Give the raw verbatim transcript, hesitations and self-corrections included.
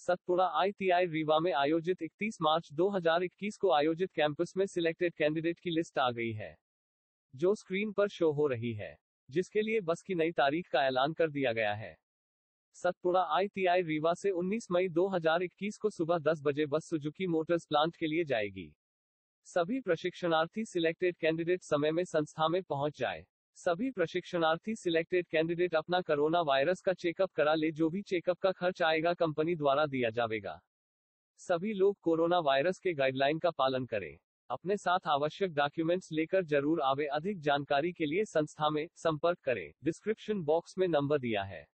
Satpura I T I Rewa में आयोजित इकतीस मार्च दो हज़ार इक्कीस को आयोजित कैंपस में सिलेक्टेड कैंडिडेट की लिस्ट आ गई है, जो स्क्रीन पर शो हो रही है, जिसके लिए बस की नई तारीख का ऐलान कर दिया गया है। Satpura I T I Rewa से उन्नीस मई दो हज़ार इक्कीस को सुबह दस बजे बस सुजुकी मोटर्स प्लांट के लिए जाएगी। सभी प्रशिक्षणार्थी सिलेक्टेड कैंडिडेट समय में संस्था में पहुंच जाए। सभी प्रशिक्षणार्थी सिलेक्टेड कैंडिडेट अपना कोरोना वायरस का चेकअप करा ले। जो भी चेकअप का खर्च आएगा कंपनी द्वारा दिया जाएगा। सभी लोग कोरोना वायरस के गाइडलाइन का पालन करें। अपने साथ आवश्यक डॉक्यूमेंट्स लेकर जरूर आवे। अधिक जानकारी के लिए संस्था में संपर्क करें। डिस्क्रिप्शन बॉक्स में नंबर दिया है।